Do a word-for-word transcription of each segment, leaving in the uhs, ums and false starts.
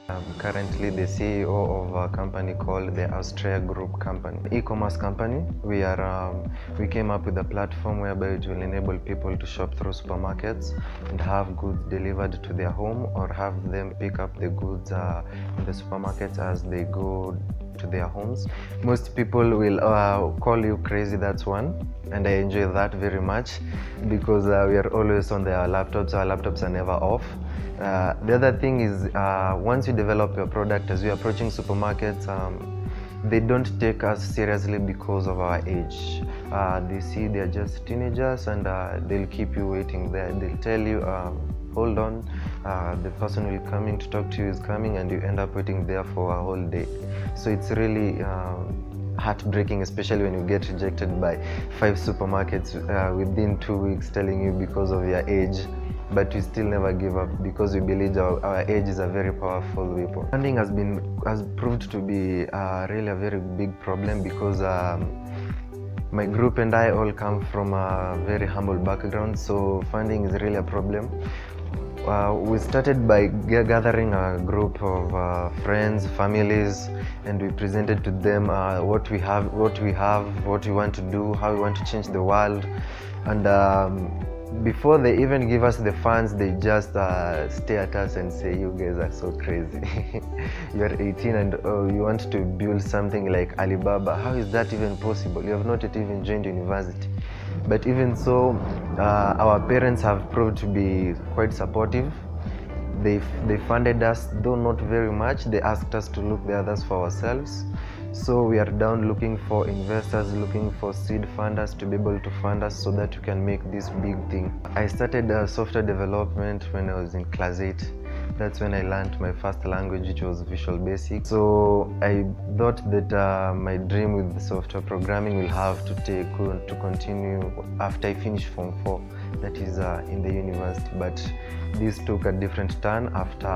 I'm currently the C E O of a company called the Austria Group Company, e-commerce company. We are um, we came up with a platform whereby it will enable people to shop through supermarkets and have goods delivered to their home, or have them pick up the goods uh, in the supermarkets as they go to their homes. Most people will uh, call you crazy, that's one, and I enjoy that very much because uh, we are always on their laptops. Our laptops are never off. Uh, the other thing is, uh, once you develop your product, as you're approaching supermarkets, um, they don't take us seriously because of our age. Uh, they see they're just teenagers, and uh, they'll keep you waiting there. They'll tell you, um, hold on, uh, the person will coming to talk to you is coming, and you end up waiting there for a whole day. So it's really um, heartbreaking, especially when you get rejected by five supermarkets uh, within two weeks telling you because of your age. But we still never give up because we believe our, our age is a very powerful weapon. Funding has been has proved to be uh, really a very big problem because um, my group and I all come from a very humble background, so funding is really a problem. Uh, we started by gathering a group of uh, friends, families, and we presented to them uh, what we have, what we have, what we want to do, how we want to change the world, and. Um, Before they even give us the funds, they just uh, stare at us and say, you guys are so crazy. You're eighteen and oh, you want to build something like Alibaba. How is that even possible? You have not yet even joined university. But even so, uh, our parents have proved to be quite supportive. They, they funded us, though not very much. They asked us to look the others for ourselves. So we are down looking for investors, looking for seed funders to be able to fund us so that we can make this big thing. I started uh, software development when I was in class eight. That's when I learned my first language, which was Visual Basic. So I thought that uh, my dream with software programming will have to take to continue after I finish Form four, that is uh, in the university. But this took a different turn after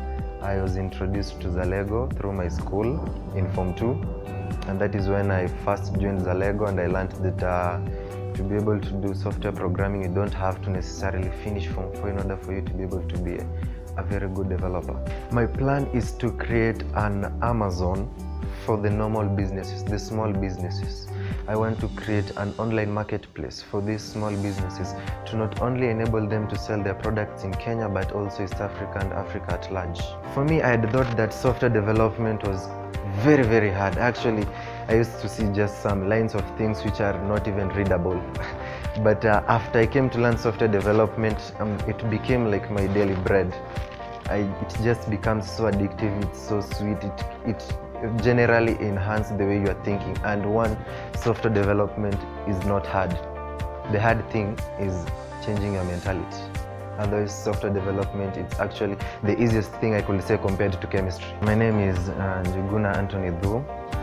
I was introduced to Zalego through my school in Form two, and that is when I first joined Zalego, and I learned that uh, to be able to do software programming, you don't have to necessarily finish Form four in order for you to be able to be a, a very good developer. My plan is to create an Amazon for the normal businesses, the small businesses. I want to create an online marketplace for these small businesses to not only enable them to sell their products in Kenya, but also East Africa and Africa at large. For me, I had thought that software development was very, very hard. Actually, I used to see just some lines of things which are not even readable. But uh, after I came to learn software development, um, it became like my daily bread. I, it just becomes so addictive, it's so sweet, it, it generally enhance the way you are thinking. And one, software development is not hard. The hard thing is changing your mentality. Otherwise, software development, it's actually the easiest thing I could say compared to chemistry. My name is uh, Njuguna Anthony Dhu.